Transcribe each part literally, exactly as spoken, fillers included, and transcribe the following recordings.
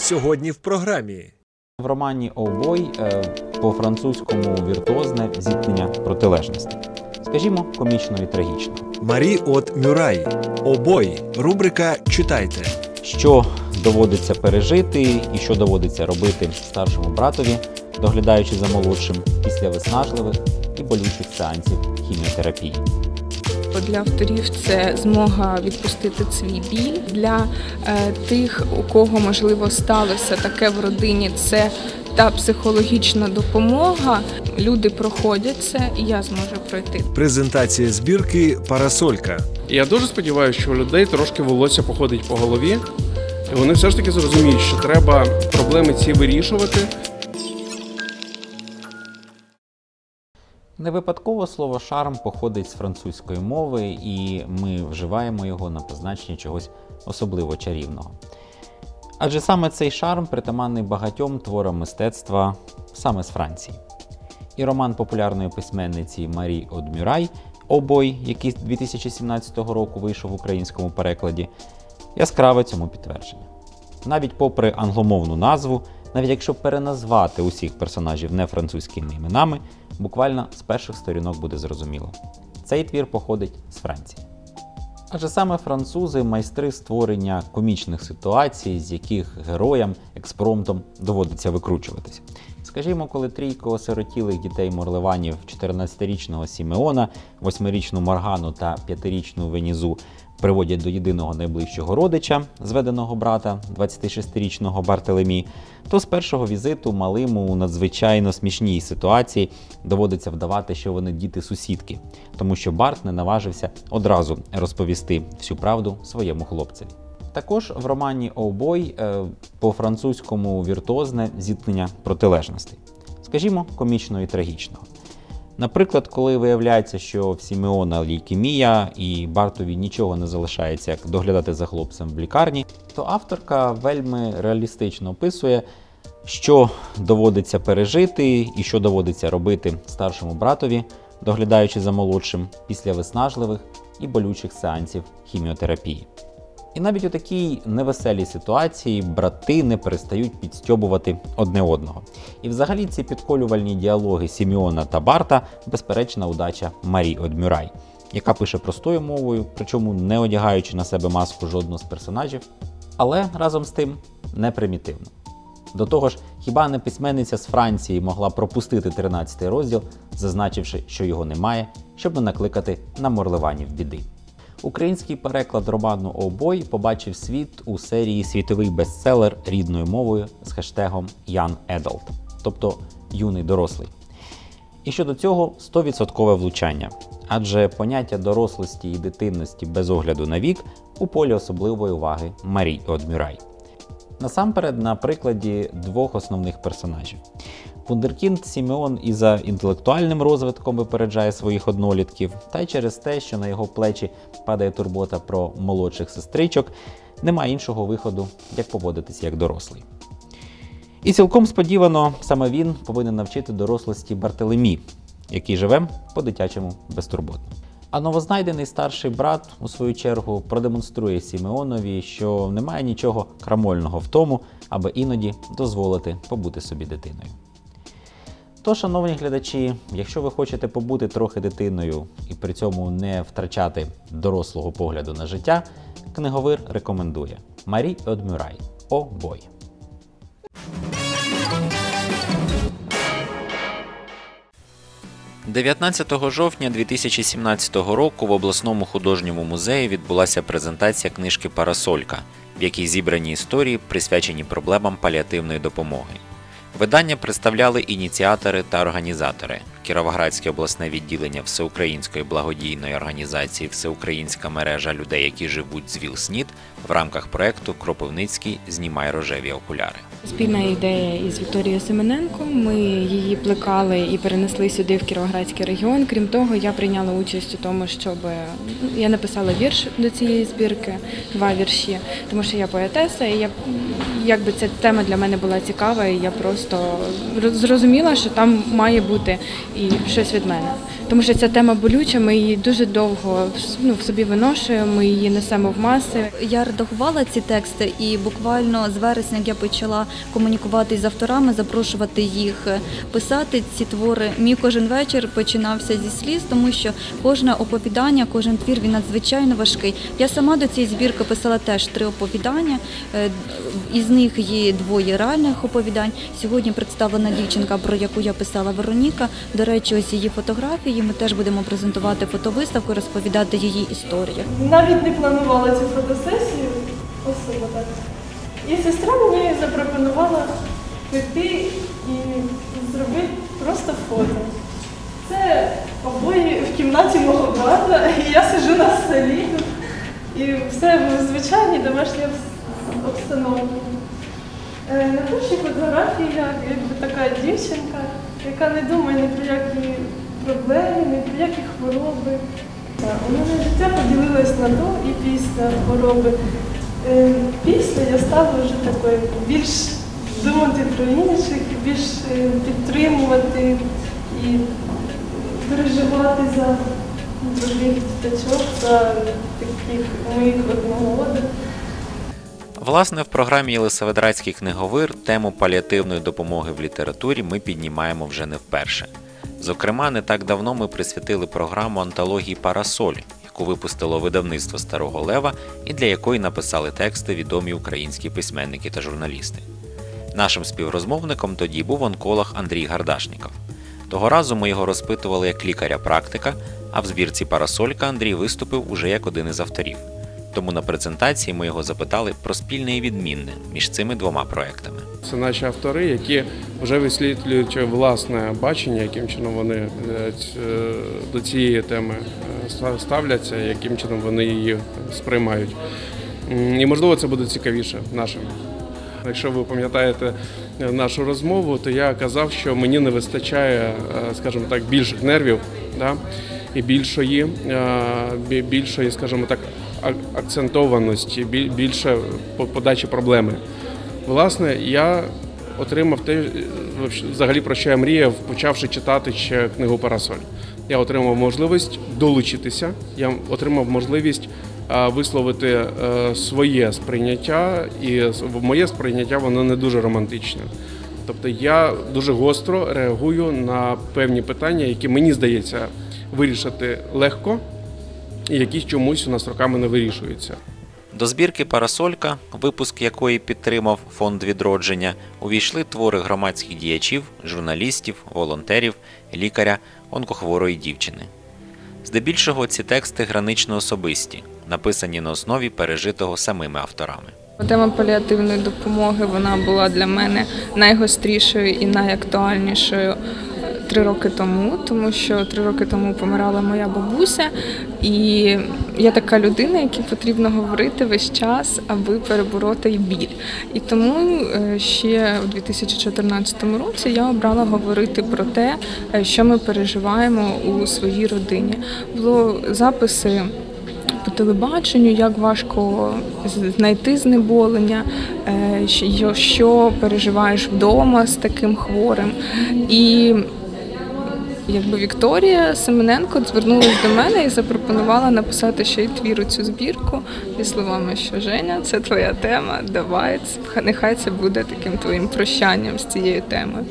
Сьогодні в програмі. В романі «Обой» по-французькому віртуозне зіткнення протилежностей. Скажімо, комічно і трагічно. Марі от Мюрай. «Обой». Рубрика «Читайте». Що доводиться пережити і що доводиться робити старшому братові, доглядаючи за молодшим після виснажливих і болючих сеансів хіміотерапії. Для авторів це змога відпустити свій біль. Для е, тих, у кого, можливо, сталося таке в родині, це та психологічна допомога. Люди проходять це, і я зможу пройти. Презентація збірки «Парасолька». Я дуже сподіваюся, що у людей трошки волосся походить по голові, і вони все ж таки зрозуміють, що треба проблеми ці вирішувати. Не випадково слово «шарм» походить з французької мови, і ми вживаємо його на позначення чогось особливо чарівного. Адже саме цей шарм притаманний багатьом творам мистецтва саме з Франції. І роман популярної письменниці Марі од Мюрай «Обой», який дві тисячі сімнадцятого року вийшов в українському перекладі, яскраве цьому підтвердження. Навіть попри англомовну назву, навіть якщо переназвати усіх персонажів не французькими іменами, буквально з перших сторінок буде зрозуміло. Цей твір походить з Франції. Адже саме французи – майстри створення комічних ситуацій, з яких героям експромтом доводиться викручуватися. Скажімо, коли трійко осиротілих дітей-морливанів чотирнадцятирічного Сімеона, восьмирічну Моргану та п'ятирічну Венізу приводять до єдиного найближчого родича, зведеного брата, двадцятишестирічного Бартелемі, то з першого візиту малим у надзвичайно смішній ситуації доводиться вдавати, що вони діти-сусідки, тому що Барт не наважився одразу розповісти всю правду своєму хлопцеві. Також в романі «Обой» по-французькому віртуозне зіткнення протилежностей. Скажімо, комічно і трагічного. Наприклад, коли виявляється, що в Сімеона лейкемія і Бартові нічого не залишається, як доглядати за хлопцем в лікарні, то авторка вельми реалістично описує, що доводиться пережити і що доводиться робити старшому братові, доглядаючи за молодшим після виснажливих і болючих сеансів хіміотерапії. І навіть у такій невеселій ситуації брати не перестають підстьобувати одне одного. І взагалі ці підколювальні діалоги Сімеона та Барта – безперечна удача Марі од Мюрай, яка пише простою мовою, причому не одягаючи на себе маску жодного з персонажів, але разом з тим не примітивно. До того ж, хіба не письменниця з Франції могла пропустити тринадцятий розділ, зазначивши, що його немає, щоб не накликати на морливанів біди. Український переклад роману «Обой» побачив світ у серії світовий бестселер рідною мовою з хештегом «Young Adult», тобто «юний дорослий». І щодо цього сто відсотків влучання, адже поняття дорослості і дитинності без огляду на вік у полі особливої уваги Марі од Мюрай. Насамперед на прикладі двох основних персонажів. Вундеркінд Сімеон і за інтелектуальним розвитком випереджає своїх однолітків, та й через те, що на його плечі падає турбота про молодших сестричок, немає іншого виходу, як поводитися як дорослий. І цілком сподівано, саме він повинен навчити дорослості Бартелемі, який живе по-дитячому безтурботно. А новознайдений старший брат, у свою чергу, продемонструє Сімеонові, що немає нічого крамольного в тому, аби іноді дозволити побути собі дитиною. То, шановні глядачі, якщо ви хочете побути трохи дитиною і при цьому не втрачати дорослого погляду на життя, книговир рекомендує Марі од Мюрай «Обой». дев'ятнадцятого жовтня дві тисячі сімнадцятого року в обласному художньому музеї відбулася презентація книжки «Парасолька», в якій зібрані історії, присвячені проблемам паліативної допомоги. Видання представляли ініціатори та організатори – Кіровоградське обласне відділення Всеукраїнської благодійної організації «Всеукраїнська мережа людей, які живуть з ВІЛ-СНІД» в рамках проєкту «Кропивницький. Знімай рожеві окуляри». Спільна ідея із Вікторією Семененко. Ми її плекали і перенесли сюди, в Кіровоградський регіон. Крім того, я прийняла участь у тому, щоб я написала вірш до цієї збірки, два вірші, тому що я поетеса, і я, якби ця тема для мене була цікава, і я просто просто зрозуміла, що там має бути і щось від мене. Тому що ця тема болюча, ми її дуже довго ну, в собі виношуємо, ми її несемо в маси. Я редагувала ці тексти і буквально з вересня я почала комунікувати з авторами, запрошувати їх писати ці твори. Мій кожен вечір починався зі сліз, тому що кожне оповідання, кожен твір, він надзвичайно важкий. Я сама до цієї збірки писала теж три оповідання, із них є двоє реальних оповідань. Сьогодні представлена дівчинка, про яку я писала, Вероніка. До речі, ось її фотографії. Ми теж будемо презентувати фотовиставку, розповідати її історію. Навіть не планувала цю фотосесію особо так. І сестра мені запропонувала піти і зробити просто фото. Це обої в кімнаті мого брата, і я сиджу на столі, і все в звичайній домашній обстановці. На першій фотографії я якби така дівчинка, яка не думає ні про які проблеми, ні про які хвороби. У мене життя поділилось на до і після хвороби. Після я стала вже такою більш думати про інших, більш підтримувати і переживати за других діточок, за таких моїх одногодок. Власне, в програмі «Єлисаветградський книговир» тему паліативної допомоги в літературі ми піднімаємо вже не вперше. Зокрема, не так давно ми присвятили програму антології «Парасоль», яку випустило видавництво «Старого Лева» і для якої написали тексти відомі українські письменники та журналісти. Нашим співрозмовником тоді був онколог Андрій Гардашніков. Того разу ми його розпитували як лікаря-практика, а в збірці «Парасолька» Андрій виступив уже як один із авторів. Тому на презентації ми його запитали про спільне і відмінне між цими двома проектами. Це наші автори, які вже висвітлюють власне бачення, яким чином вони до цієї теми ставляться, яким чином вони її сприймають. І, можливо, це буде цікавіше нашим. Якщо ви пам'ятаєте нашу розмову, то я казав, що мені не вистачає, скажімо так, більших нервів, да? І більшої, більшої, скажімо так, акцентованості, більше подачі проблеми. Власне, я отримав те, взагалі, про що я мріяв, почавши читати ще книгу «Парасоль». Я отримав можливість долучитися, я отримав можливість висловити своє сприйняття, і моє сприйняття, воно не дуже романтичне. Тобто я дуже гостро реагую на певні питання, які, мені здається, вирішити легко, і які чомусь у нас роками не вирішуються. До збірки «Парасолька», випуск якої підтримав Фонд «Відродження», увійшли твори громадських діячів, журналістів, волонтерів, лікаря, онкохворої дівчини. Здебільшого ці тексти гранично особисті, написані на основі пережитого самими авторами. Тема паліативної допомоги, вона була для мене найгострішою і найактуальнішою три роки тому, тому що три роки тому помирала моя бабуся, і я така людина, якій потрібно говорити весь час, аби перебороти біль. І тому ще у дві тисячі чотирнадцятому році я обрала говорити про те, що ми переживаємо у своїй родині. Було записи по телебаченню, як важко знайти знеболення, що переживаєш вдома з таким хворим. І якби Вікторія Семененко звернулася до мене і запропонувала написати ще й твір у цю збірку зі словами, що Женя, це твоя тема, давай, нехай це буде таким твоїм прощанням з цією темою.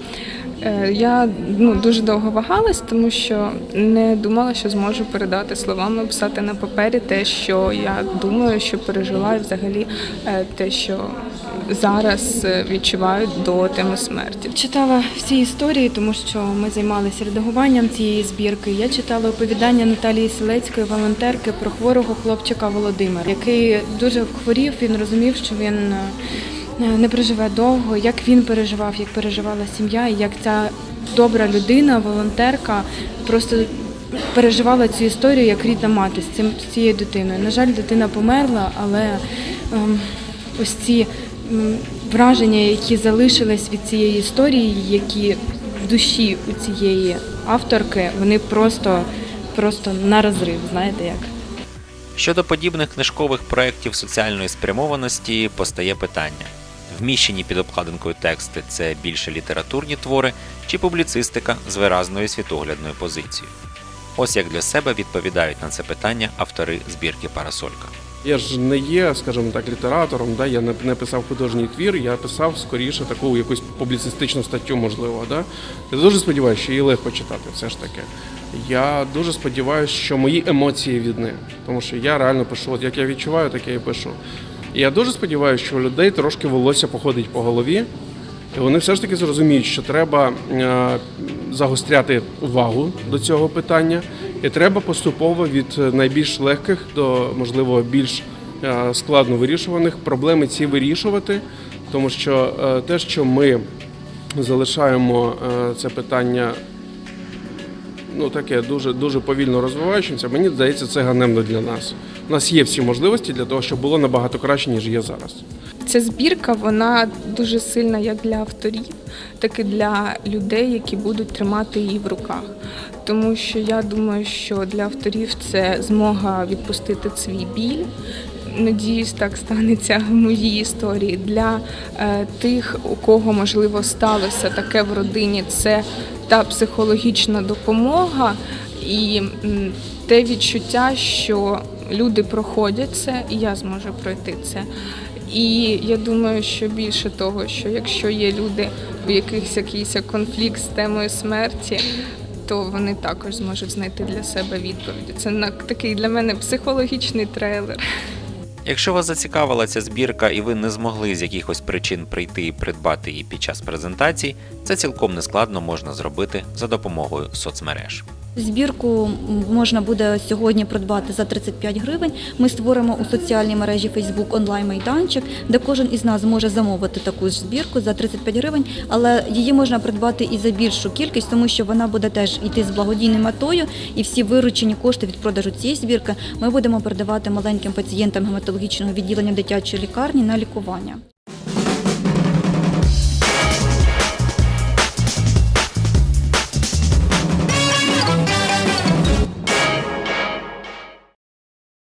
Я ну, дуже довго вагалась, тому що не думала, що зможу передати словами, писати на папері те, що я думаю, що пережила, і взагалі те, що зараз відчуваю до теми смерті. Читала всі історії, тому що ми займалися редагуванням цієї збірки. Я читала оповідання Наталії Селецької, волонтерки, про хворого хлопчика Володимира, який дуже хворів, він розумів, що він не проживе довго, як він переживав, як переживала сім'я, і як ця добра людина, волонтерка, просто переживала цю історію як рідна мати з цим з цією дитиною. На жаль, дитина померла, але ем, ось ці ем, враження, які залишились від цієї історії, які в душі у цієї авторки, вони просто, просто на розрив, знаєте як. Щодо подібних книжкових проєктів соціальної спрямованості постає питання. Вміщені під обкладинкою тексти – це більше літературні твори чи публіцистика з виразною світоглядною позицією. Ось як для себе відповідають на це питання автори збірки «Парасолька». Я ж не є, скажімо так, літератором, да? Я не, не писав художній твір, я писав скоріше таку якусь публіцистичну статтю, можливо. Да? Я дуже сподіваюся, що її легко читати, все ж таки. Я дуже сподіваюся, що мої емоції відни, тому що я реально пишу, от як я відчуваю, так я і пишу. І я дуже сподіваюся, що у людей трошки волосся походить по голові, і вони все ж таки зрозуміють, що треба е, загостряти увагу до цього питання, і треба поступово від найбільш легких до, можливо, більш е, складно вирішуваних проблеми ці вирішувати, тому що е, те, що ми залишаємо е, це питання, ну таке дуже дуже повільно розвиваючимся, мені здається, це ганебно для нас. У нас є всі можливості для того, щоб було набагато краще, ніж є зараз. Ця збірка, вона дуже сильна як для авторів, так і для людей, які будуть тримати її в руках. Тому що я думаю, що для авторів це змога відпустити свій біль. Надіюсь, так станеться в моїй історії. Для е, тих, у кого, можливо, сталося таке в родині, це та психологічна допомога і м, те відчуття, що люди проходять це, і я зможу пройти це. І я думаю, що більше того, що якщо є люди, у яких якийсь конфлікт з темою смерті, то вони також зможуть знайти для себе відповіді. Це такий для мене психологічний трейлер. Якщо вас зацікавила ця збірка і ви не змогли з якихось причин прийти і придбати її під час презентації, це цілком нескладно можна зробити за допомогою соцмереж. Збірку можна буде сьогодні придбати за тридцять п'ять гривень. Ми створимо у соціальній мережі Facebook онлайн-майданчик, де кожен із нас зможе замовити таку ж збірку за тридцять п'ять гривень, але її можна придбати і за більшу кількість, тому що вона буде теж йти з благодійною метою, і всі виручені кошти від продажу цієї збірки ми будемо передавати маленьким пацієнтам гематологічного відділення дитячої лікарні на лікування.